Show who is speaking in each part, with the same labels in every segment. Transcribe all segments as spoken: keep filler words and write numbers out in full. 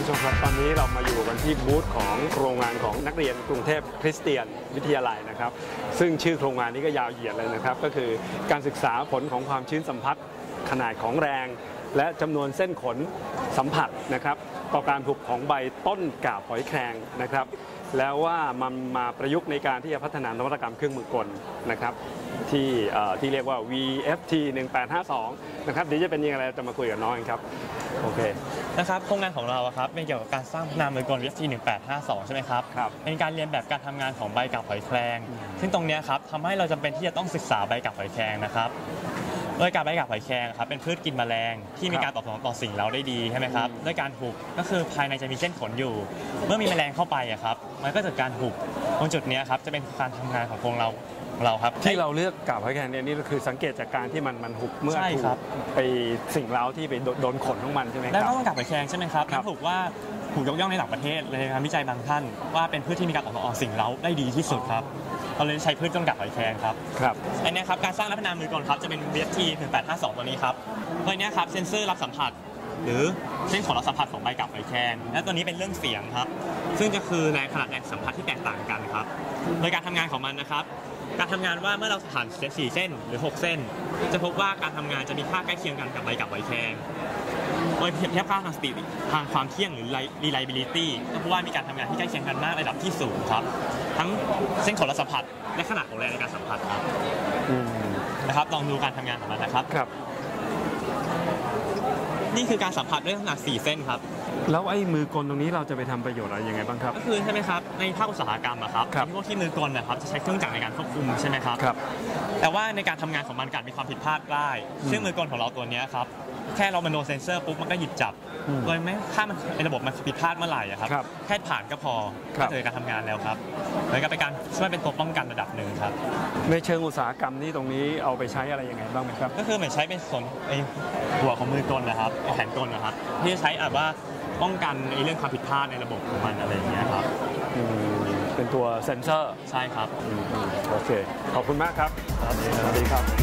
Speaker 1: ผู้ชมครับตอนนี้เรามาอยู่กันที่บูธของโครงงานของนักเรียนกรุงเทพคริสเตียนวิทยาลัยนะครับซึ่งชื่อโครงงานนี้ก็ยาวเหยียดเลยนะครับก็คือการศึกษาผลของความชื้นสัมผัสขนาดของแรงและจำนวนเส้นขนสัมผัสนะครับต่อการผุของใบต้นกาบหอยแครงนะครับแล้วว่ามันมาประยุกต์ในการที่จะพัฒนานวัตกรรมเครื่องมือกลนะครับที่ที่เรียกว่า วี เอฟ ที หนึ่งแปดห้าสองนะครับเดี๋ยวจะเป็นยังไงจะมาคุยกับน้องครับโอเค
Speaker 2: นะครับโครงงานของเราครับเป็นเกี่ยวกับการสร้างพัฒนามือกล วี เอฟ ที หนึ่งแปดห้าสองใช่ไหมครับ
Speaker 1: ครับ
Speaker 2: เป็นการเรียนแบบการทำงานของใบกาบหอยแครงซึ่งตรงนี้ครับทำให้เราจำเป็นที่จะต้องศึกษาใบกาบหอยแครงนะครับโดยการใบกาบหอยแครงครับเป็นพืชกินแมลงที่มีการตอบสนองต่อสิ่งเร้าได้ดีใช่ไหมครับด้วยการหุบก็คือภายในจะมีเส้นขนอยู่เมื่อมีแมลงเข้าไปอะครับมันก็จะการหุบตรงจุดนี้ครับจะเป็นการทำงานของโครงเราเราครับ
Speaker 1: ที่เราเลือกกาบหอยแครงเนี่ยนี่ก็คือสังเกตจากการที่มันมันหุบเมื่อถูกไปสิ่งเร้าที่ไปโดนขนของมันใช่ไหมครับ
Speaker 2: แล้วนอกจากกาบหอยแครงใช่ไหมครับถูกว่าถูกยกย่องในต่างประเทศเลยงานวิจัยบางท่านว่าเป็นพืชที่มีการตอบสนองสิ่งเร้าได้ดีที่สุดครับเราเลยใช้พืชต้นกาบหอยแครงครับ
Speaker 1: ครับ
Speaker 2: อันนี้ครับการสร้างและพัฒนามือกลครับจะเป็น วี เอฟ ที หนึ่งแปดห้าสองตัวนี้ครับตัวนี้ครับเซ็นเซอร์รับสัมผัสหรือเส้นขนรับสัมผัสของใบกาบหอยแครงและตัวนี้เป็นเรื่องเสียงครับซึ่งจะคือแรงขนาดแรงสัมผัสที่แตกต่างกันครับโดยการทำงานของมันนะครับการทำงานว่าเมื่อเราผ่านสี่เส้นหรือหกเส้นจะพบว่าการทำงานจะมีค่าใกล้เคียงกันกับใบกาบหอยแครงโดยเทียบค่าทางสถิติทางความเที่ยงหรือ reliability ก็เพราะว่ามีการทำงานที่ใกล้เคียงกันมากระดับที่สูงครับทั้งเส้นขนรับสัมผัสและขนาดของแรงในการสัมผัสครับนะครับลองดูการทำงานของมันนะครับ
Speaker 1: ครับ
Speaker 2: นี่คือการสัมผัสด้วยขนาดสี่เส้นครับ
Speaker 1: แล้วไอ้มือกลตรงนี้เราจะไปทำประโยชน์อะไรยังไงบ้างครับ
Speaker 2: ก็คือใช่ไหมครับในภาคอุตสาหกรรมอะครับพวกที่มือกลนะครับจะใช้เครื่องจักรในการควบคุมใช่ไหมครับ
Speaker 1: ครับ
Speaker 2: แต่ว่าในการทำงานของมันการมีความผิดพลาดได้ซึ่งมือกลของเราตัวนี้ครับแค่เรามันโดนเซ็นเซอร์ปุ๊บมันก็หยิบจับโดยไม่ถ้ามันในระบบมันผิดพลาดเมื่อไหร่อะครับแค่ผ่านก็พอก็เจอการทำงานแล้วครับแล้วก็เป็นการช่วยเป็นตัวป้องกันระดับหนึ่งครับ
Speaker 1: ในเชิงอุตสาหกรรมนี้ตรงนี้เอาไปใช้อะไรยังไงบ้างไหมครับ
Speaker 2: ก็คือเหมือนใช้เป็นส่วนไอหัวของมือกลนะครับแผงกลนะครับที่จะใช้แบบว่าป้องกันในเรื่องความผิดพลาดในระบบของมันอะไรอย่างเงี้ยครับ
Speaker 1: เป็นตัวเซ็นเซอร์
Speaker 2: ใช่ครับ
Speaker 1: โอเคขอบคุณมากครับสวัสดีครับ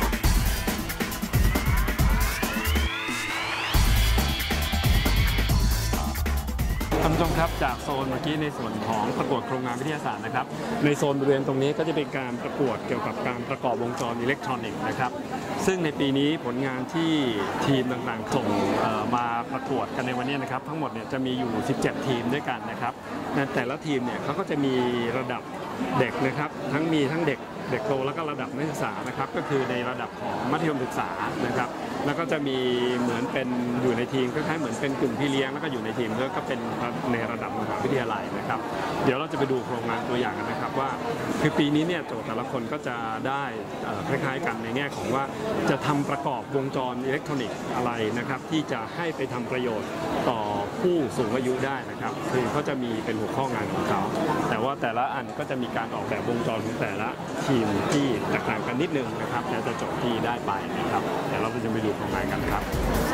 Speaker 1: ท่านผู้ชมครับจากโซนเมื่อกี้ในส่วนของประกวดโครงงานวิทยาศาสตร์นะครับในโซนบริเวณตรงนี้ก็จะเป็นการประกวดเกี่ยวกับการประกอบวงจรอิเล็กทรอนิกส์นะครับซึ่งในปีนี้ผลงานที่ทีมต่างๆส่งมาประกวดกันในวันนี้นะครับทั้งหมดเนี่ยจะมีอยู่สิบเจ็ดทีมด้วยกันนะครับแต่ละทีมเนี่ยเขาก็จะมีระดับเด็กนะครับทั้งมีทั้งเด็กเด็กโตแล้วก็ระดับนักศึกษานะครับก็คือในระดับของมัธยมศึกษานะครับแล้วก็จะมีเหมือนเป็นอยู่ในทีมคล้ายๆเหมือนเป็นกลุ่มพี่เลี้ยงแล้วก็อยู่ในทีมแล้วก็เป็นในระดับมหาวิทยาลัยนะครับเดี๋ยวเราจะไปดูโครงงานตัวอย่างกันนะครับว่าคือปีนี้เนี่ยโจทย์แต่ละคนก็จะได้คล้ายๆกันในแง่ของว่าจะทำประกอบวงจรอิเล็กทรอนิกส์อะไรนะครับที่จะให้ไปทำประโยชน์ต่อผู้สูงอายุได้นะครับคือเขาจะมีเป็นหัวข้องานของเขาแต่ว่าแต่ละอันก็จะมีการออกแบบวงจรของแต่ละทีมที่แตกต่างกันนิดนึงนะครับแล้วจะจบที่ได้ไปนะครับเดี๋ยวเราจะไปดูโครงงานกันครับ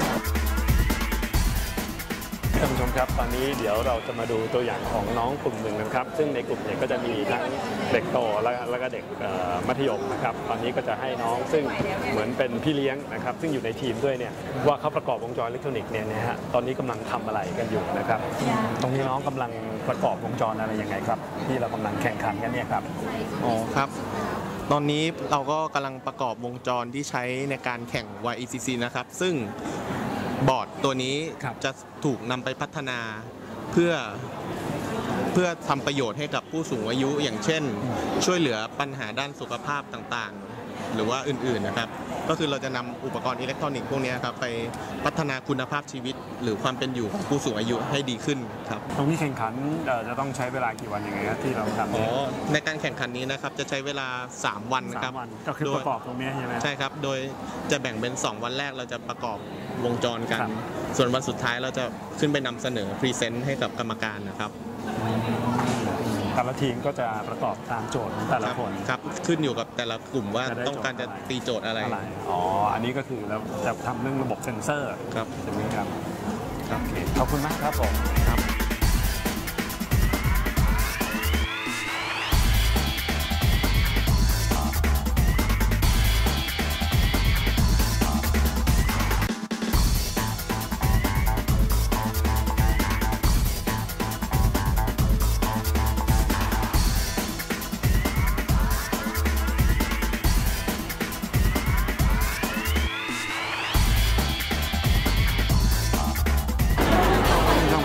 Speaker 1: ท่านผู้ชมครับตอนนี้เดี๋ยวเราจะมาดูตัวอย่างของน้องกลุ่มหนึ่งนะครับซึ่งในกลุ่มเนี่ยก็จะมีทั้งเด็กโตแล้วก็เด็กมัธยมนะครับตอนนี้ก็จะให้น้องซึ่งเหมือนเป็นพี่เลี้ยงนะครับซึ่งอยู่ในทีมด้วยเนี่ยว่าเขาประกอบวงจรอิเล็กทรอนิกส์เนี่ยนะฮะตอนนี้กำลังทำอะไรกันอยู่นะครับตรงนี้น้องกำลังประกอบวงจรอะไรยังไงครับที่เรากำลังแข่งขันกันเนี่ยครับ
Speaker 3: อ๋อครับตอนนี้เราก็กำลังประกอบวงจรที่ใช้ในการแข่ง วาย อี ซี ซี นะครับซึ่งบอร์ดตัวนี้จะถูกนำไปพัฒนาเพื่อเพื่อทำประโยชน์ให้กับผู้สูงอายุอย่างเช่นช่วยเหลือปัญหาด้านสุขภาพต่างๆหรือว่าอื่นๆนะครับก็คือเราจะนำอุปกรณ์อิเล็กทรอนิกส์พวกนี้ครับไปพัฒนาคุณภาพชีวิตหรือความเป็นอยู่ของผู้สูงอายุให้ดีขึ้นครับ
Speaker 1: ตรงนี้แข่งขันจะต้องใช้เวลากี่วันยังไงครับที่เราทำ
Speaker 3: อ๋อในการแข่งขันนี้นะครับจะใช้เวลาสามวันนะครับ
Speaker 1: ก็คือประกอบตรงนี้ใช่ไหม
Speaker 3: ใช่ครับโดยจะแบ่งเป็นสองวันแรกเราจะประกอบวงจรกันส่วนวันสุดท้ายเราจะขึ้นไปนำเสนอพรีเซนต์ให้กับกรรมการนะครับ
Speaker 1: แต่ละทีมก็จะประกอบตามโจทย์ของแต่ละคน
Speaker 3: ครับขึ้นอยู่กับแต่ละกลุ่มว่าต้องการจะตีโจทย์อะไร
Speaker 1: อ๋ออันนี้ก็คือเราจะทำเรื่องระบบเซ็นเซอร์
Speaker 3: ครับ
Speaker 1: ใช่ไหมครับขอบคุณมากครับผม
Speaker 3: ครับ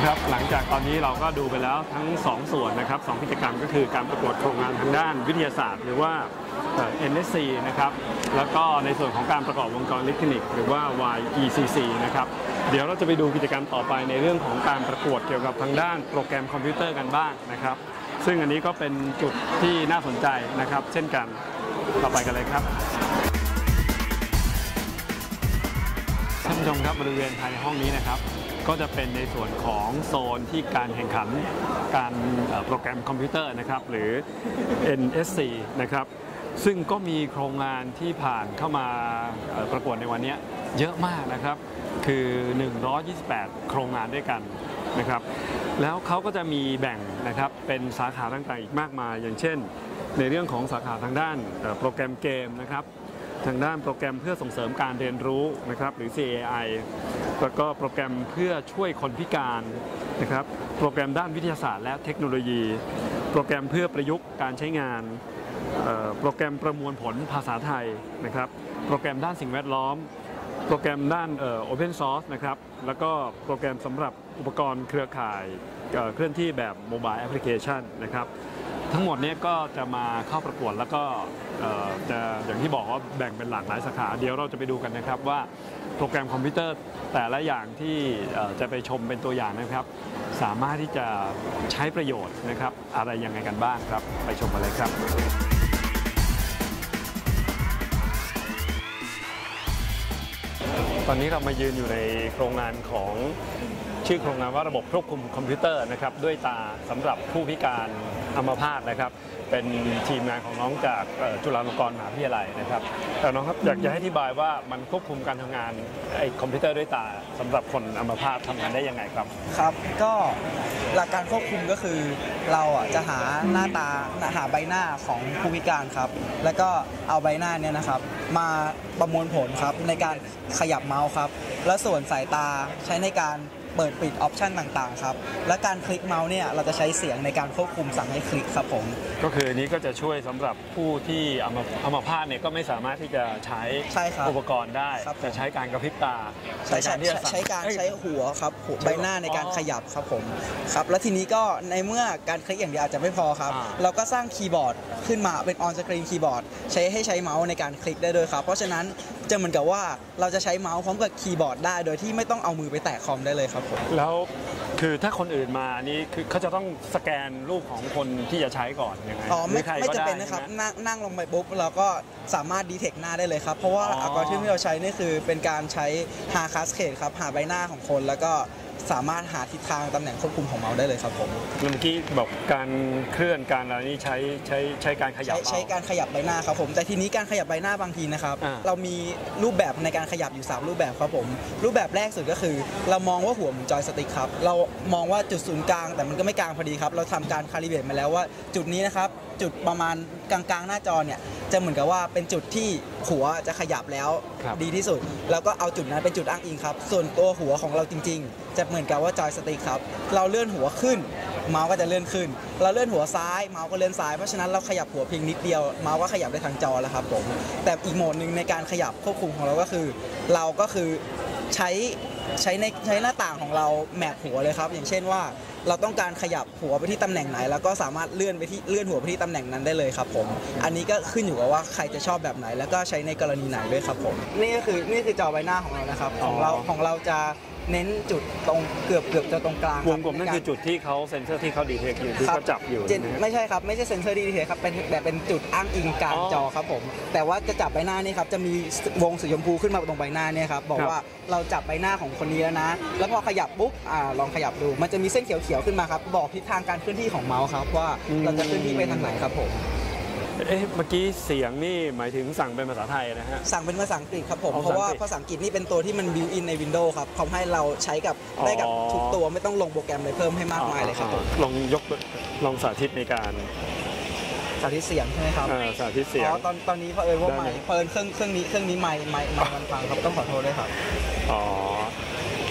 Speaker 1: ครับหลังจากตอนนี้เราก็ดูไปแล้วทั้งสองส่วนนะครับสองกิจกรรมก็คือการประกวดโครงงานทางด้านวิทยาศาสตร์หรือว่า เอ็น เอส ซี นะครับแล้วก็ในส่วนของการประกอบวงจรอิเล็กทรอนิกส์หรือว่า วาย อี ซี ซี นะครับเดี๋ยวเราจะไปดูกิจกรรมต่อไปในเรื่องของการประกวดเกี่ยวกับทางด้านโปรแกรมคอมพิวเตอร์กันบ้างนะครับซึ่งอันนี้ก็เป็นจุดที่น่าสนใจนะครับเช่นกันต่อไปกันเลยครับท่านผู้ชมครับบริเวณภายในห้องนี้นะครับก็จะเป็นในส่วนของโซนที่การแข่งขันการโปรแกรมคอมพิวเตอร์นะครับหรือ เอ็น เอส ซี นะครับซึ่งก็มีโครงงานที่ผ่านเข้ามาประกวดในวันนี้เยอะมากนะครับคือหนึ่งร้อยยี่สิบแปดโครงงานด้วยกันนะครับแล้วเขาก็จะมีแบ่งนะครับเป็นสาขาต่างๆอีกมากมายอย่างเช่นในเรื่องของสาขาทางด้านโปรแกรมเกมนะครับทางด้านโปรแกรมเพื่อส่งเสริมการเรียนรู้นะครับหรือ ซี เอ ไอ แล้วก็โปรแกรมเพื่อช่วยคนพิการนะครับโปรแกรมด้านวิทยาศาสตร์และเทคโนโลยีโปรแกรมเพื่อประยุกต์การใช้งานโปรแกรมประมวลผลภาษาไทยนะครับโปรแกรมด้านสิ่งแวดล้อมโปรแกรมด้านเอ่อ Open Source นะครับแล้วก็โปรแกรมสำหรับอุปกรณ์เครือข่ายเคลื่อนที่แบบโมบายแอปพลิเคชันนะครับทั้งหมดนี้ก็จะมาเข้าประกวดแล้วก็จะอย่างที่บอกว่าแบ่งเป็นหลากหลายสาขาเดี๋ยวเราจะไปดูกันนะครับว่าโปรแกรมคอมพิวเตอร์แต่ละอย่างที่จะไปชมเป็นตัวอย่างนะครับสามารถที่จะใช้ประโยชน์นะครับอะไรยังไงกันบ้างครับไปชมกันเลยครับตอนนี้เรามายืนอยู่ในโครงงานของชื่อโครงงานว่าระบบควบคุมคอมพิวเตอร์นะครับด้วยตาสำหรับผู้พิการอัมพาตนะครับเป็นทีมงานของน้องจากจุฬาลงกรณ์มหาวิทยาลัยนะครับแต่น้องครับอยากจะให้อธิบายว่ามันควบคุมการทำงานไอ้คอมพิวเตอร์ด้วยตาสำหรับคนอัมพาตทำงานได้ยังไงครับ
Speaker 4: ครับก็หลักการควบคุมก็คือเราอ่ะจะหาหน้าตาหาใบหน้าของผู้พิการครับแล้วก็เอาใบหน้าเนี่ยนะครับมาประมวลผลครับในการขยับเมาส์ครับและส่วนสายตาใช้ในการเปิดปิดออปชันต่างๆครับและการคลิกเมาส์เนี่ยเราจะใช้เสียงในการควบคุมสั่งให้คลิกครับผม
Speaker 1: ก็คืออันนี้ก็จะช่วยสำหรับผู้ที่อัมพาตเนี่ยก็ไม่สามารถที่จะใช้อุปกรณ์ได้จะใช้การกระพริบตา
Speaker 4: ใช้การใช้การใช้หัวครับใบหน้าในการขยับครับผมครับแล้วทีนี้ก็ในเมื่อการคลิกอย่างเดียวอาจจะไม่พอครับเราก็สร้างคีย์บอร์ดขึ้นมาเป็นออนสกรีนคีย์บอร์ดใช้ให้ใช้เมาส์ในการคลิกได้ด้วยครับเพราะฉะนั้นจะเหมือนกับว่าเราจะใช้เมาส์พร้อมกับคีย์บอร์ดได้โดยที่ไม่ต้องเอามือไปแตะคอมได้เลยครับผม
Speaker 1: แล้วคือถ้าคนอื่นมานี่คือเขาจะต้องสแกนรูปของคนที่จะใช้ก่อนยังไง
Speaker 4: อ๋อไม่ไม่จำเป็นนะครับนั่งนั่งลงไปปุ๊บเราก็สามารถดีเทคหน้าได้เลยครับเพราะว่าอัลกอริทึมที่เราใช้นี่คือเป็นการใช้หาคัสเคดครับหาใบหน้าของคนแล้วก็สามารถหาทิศทางตำแหน่งควบคุมของเมาส์ได้เลยครับผม
Speaker 1: เมื่อกี้บอกการเคลื่อนการอะไรนี่ใช้ใช้ใช้การขยับ
Speaker 4: ใช้การขยับใบหน้าครับผมแต่ทีนี้การขยับใบหน้าบางทีนะครับเรามีรูปแบบในการขยับอยู่สามรูปแบบครับผมรูปแบบแรกสุดก็คือเรามองว่าหัวเหมือนจอยสติ๊กครับเรามองว่าจุดศูนย์กลางแต่มันก็ไม่กลางพอดีครับเราทำการคาลิเบรตมาแล้วว่าจุดนี้นะครับจุดประมาณกลางๆหน้าจอเนี่ยจะเหมือนกับว่าเป็นจุดที่หัวจะขยับแล้วดีที่สุดแล้วก็เอาจุดนั้นเป็นจุดอ้างอิงครับส่วนตัวหัวของเราจริงๆจะเหมือนกับว่าจอยสติ๊กครับเราเลื่อนหัวขึ้นเมาส์ก็จะเลื่อนขึ้นเราเลื่อนหัวซ้ายเมาส์ก็เลื่อนซ้ายเพราะฉะนั้นเราขยับหัวเพียงนิดเดียวเมาส์ก็ขยับได้ทั้งจอแล้วครับผมแต่อีกโหมดหนึ่งในการขยับควบคุมของเราก็คือเราก็คือใช้ใช้ในใช้หน้าต่างของเราแมปหัวเลยครับอย่างเช่นว่าเราต้องการขยับหัวไปที่ตำแหน่งไหนแล้วก็สามารถเลื่อนไปที่เลื่อนหัวไปที่ตำแหน่งนั้นได้เลยครับผมอันนี้ก็ขึ้นอยู่กับว่าใครจะชอบแบบไหนแล้วก็ใช้ในกรณีไหนด้วยครับผมนี่ก็คือนี่คือจอใบหน้าของเรานะครับของเราของเราจะเน้นจุดตรงเกือบเกือบจะตรงกลาง
Speaker 1: วงกลมนั่นคือจุดที่เขาเซ็นเซอร์ที่เขาดีเทคอยู่ที่เขาจับอยู่
Speaker 4: ไม่ใช่ครับไม่ใช่เซ็นเซอร์ดีเทคครับเป็นแต่เป็นจุดอ้างอิงกลางจอครับผมแต่ว่าจะจับใบหน้านี่ครับจะมีวงสีชมพูขึ้นมาตรงใบหน้าเนี่ยครับบอกว่าเราจับใบหน้าของคนนี้แล้วนะแล้วพอขยับปุ๊บอ่าลองขยับดูมันจะมีเส้นเขียวๆขึ้นมาครับบอกทิศทางการเคลื่อนที่ของเมาส์ครับว่าเราจะเคลื่อนที่ไปทางไหนครับผม
Speaker 1: เอ๊ะเมื่อกี้เสียงนี่หมายถึงสั่งเป็นภาษาไทยนะฮะ
Speaker 4: สั่งเป็นภาษาอังกฤษครับผมเพราะว่าภาษาอังกฤษนี่เป็นตัวที่มันบิวอินใน Windows ครับทำให้เราใช้กับได้กับทุกตัวไม่ต้องลงโปรแกรมอะไรเพิ่มให้มากมายเลยครับผม
Speaker 1: ลองยกลองสาธิตในการ
Speaker 4: สาธิตเสียงใช่ไหมครับ
Speaker 1: สาธิตเสียง
Speaker 4: อ๋อตอนตอนนี้เผอิญว่าไมค์เผอิญเครื่องเครื่องนี้เครื่องนี้ไมค์ไมค์มันพังครับต้องขอโทษด้วยครับ
Speaker 1: อ๋อ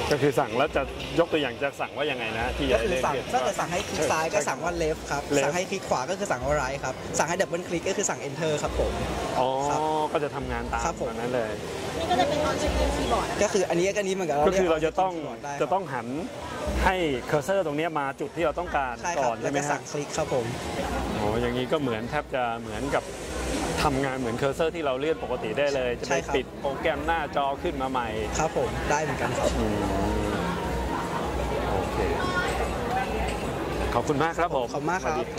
Speaker 1: ก็คือสั่งแล้วจะยกตัวอย่างจะสั่งว่ายังไงนะที่จะ
Speaker 4: ก็คือ
Speaker 1: เล่น
Speaker 4: สั่ง
Speaker 1: เกม
Speaker 4: ถ้าเกิดสั่งให้คลิกซ้ายก็สั่งว่า left ครับ
Speaker 1: left
Speaker 4: สั่งให้คลิกขวาก็คือสั่งว่า right ครับสั่งให้ดับเบิลคลิกก็คือสั่ง enter ครับผม
Speaker 1: อ๋อ
Speaker 4: ครับ
Speaker 1: ก็จะทำงานตาม
Speaker 4: ครับผม
Speaker 1: แบบนั้นเลย
Speaker 5: นี่ก็จะเป็นตอนใช้คีย์บอร์ด
Speaker 4: ก็คืออันนี้ก็อันนี้เหมือนกัน
Speaker 1: ก็คือเราจะต้อง
Speaker 4: ได้
Speaker 1: จะต้องหันให้เคอร์เซอร์ตรงเนี้ยมาจุดที่เราต้องการ
Speaker 4: ใช่ค
Speaker 1: ก่
Speaker 4: รั
Speaker 1: อบ น
Speaker 4: แล้
Speaker 1: ใช่
Speaker 4: ว
Speaker 1: ไหม
Speaker 4: ก็
Speaker 1: ฮะ
Speaker 4: สั่งคลิกครับผม
Speaker 1: โอ้อย่างนี้ก็เหมือนแทบจะเหมือนกับทำงานเหมือนเคอร์เซอร์ที่เราเลื่อนปกติได้เลย จะ
Speaker 4: ใช่
Speaker 1: ไป
Speaker 4: ครับ
Speaker 1: ปิดโปรแกรมหน้าจอขึ้นมาใหม่
Speaker 4: ครับผมได้เหมือนกันครับ
Speaker 1: อืมโอเค ขอบคุณมากครับผม
Speaker 4: ขอบคุณมากครับ
Speaker 1: สวัสดี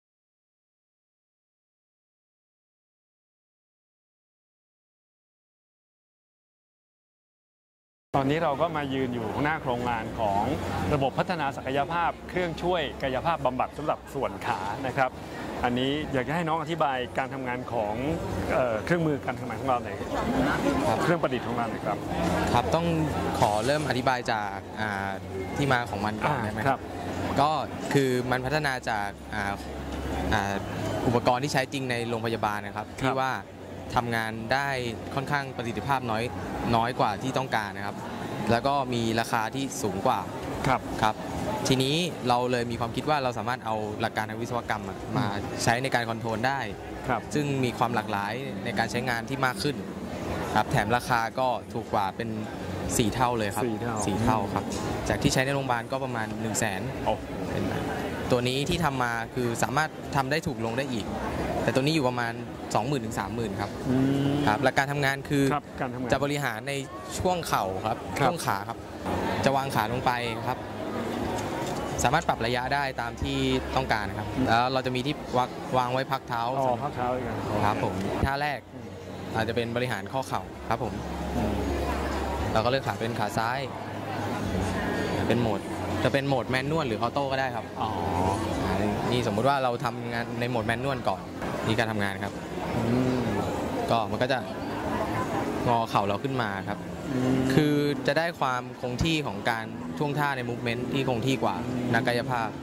Speaker 1: ตอนนี้เราก็มายืนอยู่หน้าโครงงานของระบบพัฒนาศักยภาพเครื่องช่วยกายภาพบำบัดสำหรับส่วนขานะครับ อันนี้อยากจะให้น้องอธิบายการทำงานของเอ่อเครื่องมือการทำงานของเราหน่อย
Speaker 6: ครับ
Speaker 1: เครื่องประดิษฐ์ของเราหน่อยครับ
Speaker 6: ครับต้องขอเริ่มอธิบายจากอ่าที่มาของมันก่อนได้ไหม
Speaker 1: ครับ
Speaker 6: ก็คือมันพัฒนาจากอ่าอ่าอุปกรณ์ที่ใช้จริงในโรงพยาบาลนะครับ
Speaker 1: ครับ
Speaker 6: ที่ว่าทำงานได้ค่อนข้างประสิทธิภาพน้อยน้อยกว่าที่ต้องการนะครับ แล้วก็มีราคาที่สูงกว่า
Speaker 1: ครับ
Speaker 6: ครับทีนี้เราเลยมีความคิดว่าเราสามารถเอาหลักการทางวิศวกรรมอะมาใช้ในการคอนโทรลได้
Speaker 1: ครับ
Speaker 6: ซึ่งมีความหลากหลายในการใช้งานที่มากขึ้นครับแถมราคาก็ถูกกว่าเป็นสี่เท่าเลยครับ
Speaker 1: สี่เท่า
Speaker 6: สี่เท่าครับจากที่ใช้ในโรงพยาบาลก็ประมาณ 1 0 0 0 0แสน
Speaker 1: โอ้
Speaker 6: เป็นตัวนี้ที่ทำมาคือสามารถทำได้ถูกลงได้อีก แต่ตัวนี้อยู่ประมาณ สองหมื่น ถึง สามหมื่น ครับ
Speaker 1: อืม
Speaker 6: ครับหลักการทำงานคือ
Speaker 1: ครับการทำงาน
Speaker 6: จะบริหารในช่วงเข่าครับ
Speaker 1: ครับ
Speaker 6: ช่วงขาครับ จะวางขาลงไปครับ สามารถปรับระยะได้ตามที่ต้องการครับแล้วเราจะมีที่วางวางไว้พักเท้า
Speaker 1: อ๋อพักเท้าอีกอัน
Speaker 6: ครับผมท่าแรกอาจจะเป็นบริหารข้อเข่าครับผมเราก็เลือกขาเป็นขาซ้าย เป็นโหมดจะเป็นโหมดแมนนวลหรือออโต้ก็ได้ครับ
Speaker 1: อ๋อ
Speaker 6: อ่านี่สมมุติว่าเราทำงานในโหมดแมนนวลก่อนนี่การทำงานครับ
Speaker 1: อืม
Speaker 6: ก็มันก็จะงอเข่าเราขึ้นมาครับ
Speaker 1: ม
Speaker 6: คือจะได้ความคงที่ของการท่วงท่าในมูฟเมนต์ที่คงที่กว่านักกายภาพ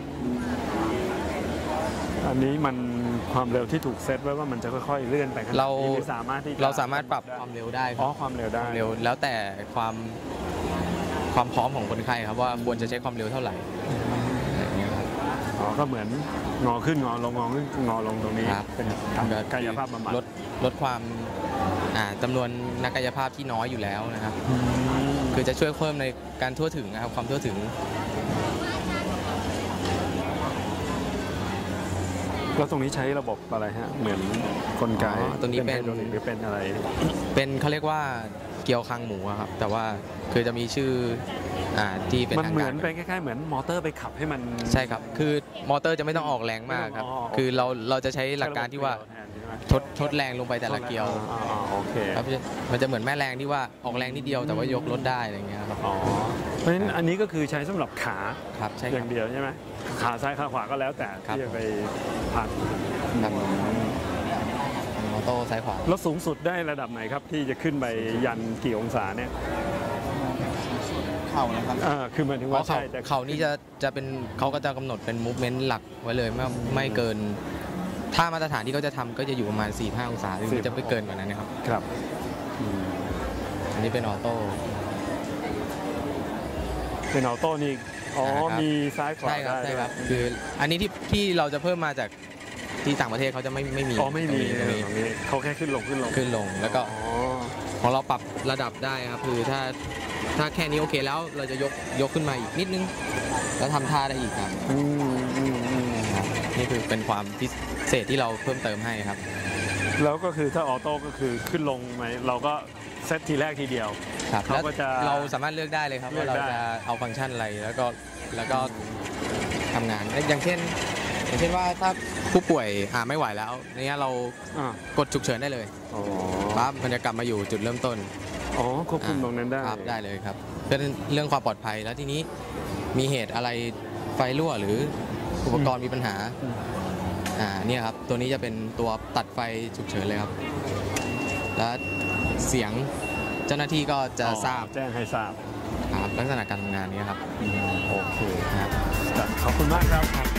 Speaker 1: อันนี้มันความเร็วที่ถูกเซตไว้ว่ามันจะค่อยๆเลื่อนไปขนาด
Speaker 6: เรา
Speaker 1: นี้หรือสามารถที่จะ
Speaker 6: เราสามารถปรับความเร็วได้ค
Speaker 1: อ๋
Speaker 6: รั
Speaker 1: อบ ความเร็วได้
Speaker 6: ความเร็วแล้วแต่ความความพร้อมของคนไข้ครับว่าควรจะใช้ความเร็วเท่าไหร่อะไรอย่างเงี้ยครับ
Speaker 1: อ๋อก็เหมือนงอขึ้นงอลงงอขึ้นงอลงตรงนี้
Speaker 6: ครับ
Speaker 1: เป็นกายภาพบำบัด
Speaker 6: ลดลดความอ่าจำนวนนักกายภาพที่น้อยอยู่แล้วนะครับ
Speaker 1: อืม
Speaker 6: คือจะช่วยเพิ่มในการทั่วถึงนะครับความทั่วถึง
Speaker 1: แล้วตรงนี้ใช้ระบบอะไรฮะเหมือนกลไก
Speaker 6: อ๋อตรงนี้เป็น
Speaker 1: ไฮดรอลิกหรือเป็นอะไร
Speaker 6: เป็นเขาเรียกว่าเกียวคางหมูอะครับแต่ว่าคือจะมีชื่ออ่าที่เป็น
Speaker 1: มัน
Speaker 6: ทาง
Speaker 1: เหมื
Speaker 6: กา
Speaker 1: อน
Speaker 6: ร
Speaker 1: เป็นคล้ายๆเหมือนมอเตอร์ไปขับให้มัน
Speaker 6: ใช่ครับ คือมอเตอร์จะไม่ต้องออกแรงมากครับ
Speaker 1: อ๋อ
Speaker 6: คือเราเราจะใช้หลักการที่ว่า
Speaker 1: ใช้ระบบเกลียวแทนใช่ไหม
Speaker 6: ทดทดแรงลงไปแต่ละเกลียว
Speaker 1: อ๋ออ๋อโอเค
Speaker 6: ครับมันจะเหมือนแม่แรงที่ว่าออกแรงนิดเดียวแต่ว่ายกรถได้อะไรอย่างเงี้ยครับ
Speaker 1: อ๋อเพราะฉะนั้นอันนี้ก็คือใช้สำหรับขา
Speaker 6: ครับใช่
Speaker 1: อ
Speaker 6: ครั
Speaker 1: ย่า
Speaker 6: บ
Speaker 1: งเดียวใช่ไหมขาซ้ายขาขวาก็แล้วแต่
Speaker 6: ครับ
Speaker 1: ที่จะไปพัก
Speaker 6: ครับมอโต้ซ้ายขวา
Speaker 1: แล้วสูงสุดได้ระดับไหนครับ ที่จะขึ้นไปยันกี่องศาเนี่ย
Speaker 3: เข่านะครับ
Speaker 1: อ่าคือหมายถึง
Speaker 6: เพ
Speaker 1: ว่า
Speaker 6: ราะเขา
Speaker 1: ใช่แต่
Speaker 6: เขานี่จะจะเป็นเขาก็จะกำหนดเป็นมูฟเมนต์หลักไว้เลยไม่ไม่เกิน ถ้ามาตรฐานที่เขาจะทำก็จะอยู่ประมาณ สี่ห้า องศาหรือจะไปเกินกว่านั้นนะครับ
Speaker 1: ครับอืม
Speaker 6: อันนี้เป็นออโต้
Speaker 1: เป็นออโต้นี่อ๋อ
Speaker 6: ครับ
Speaker 1: มีซ้ายขวา
Speaker 6: ใช่ครับ
Speaker 1: ได้
Speaker 6: ใช่ครับ
Speaker 1: ด้วย
Speaker 6: คืออันนี้ที่ที่เราจะเพิ่มมาจากที่ต่างประเทศเขาจะไม่ไม่มี
Speaker 1: อ๋อไม่มี
Speaker 6: ตรงนี้
Speaker 1: ตรงนี้เขาแค่ขึ้นลงขึ้นลง
Speaker 6: ขึ้นลงแล้วก็
Speaker 1: อ๋อ
Speaker 6: ของเราปรับระดับได้ครับคือถ้าถ้าแค่นี้โอเคแล้วเราจะยกยกขึ้นมาอีกนิดนึง แล้วทำท่าได้อีกครับ
Speaker 1: อืมอืมอืม
Speaker 6: ครับนี่คือเป็นความพิเศษที่เราเพิ่มเติมให้ครับ
Speaker 1: แล้วก็คือถ้าออโต้ก็คือขึ้นลงไหมเราก็เซตทีแรกทีเดียว
Speaker 6: ครับ
Speaker 1: เขาก็จะ
Speaker 6: แล้วเราสามารถเลือกได้เลยครับ
Speaker 1: เลือ
Speaker 6: ว่าก เรา
Speaker 1: ได้
Speaker 6: จะเอาฟังก์ชันอะไรแล้วก็แล้วก็ทำงานอย่างเช่น อย่างเช่นว่าถ้าผู้ป่วยอ่าไม่ไหวแล้วเนี่ยเรา
Speaker 1: อ่าก
Speaker 6: ดฉุกเฉินได้เลย
Speaker 1: อ๋อ
Speaker 6: ปั๊บมันจะกลับมาอยู่จุดเริ่มต้น
Speaker 1: อ๋อควบคุมตรงนั้นได้
Speaker 6: ครับได้เลยครับเป็นเรื่องความปลอดภัยแล้วทีนี้มีเหตุอะไรไฟรั่วหรืออุปกรณ์มีปัญหาอ่าเนี่ยครับตัวนี้จะเป็นตัวตัดไฟฉุกเฉินเลยครับ แล้วเสียงเจ้าหน้าที่ก็จะ
Speaker 1: อ๋อ
Speaker 6: ทราบ
Speaker 1: แจ้งให้ทราบ
Speaker 6: ครับลักษณะการทำงานนี้ครับ
Speaker 1: โอเค
Speaker 6: ครับ
Speaker 1: ขอบคุณมากครับ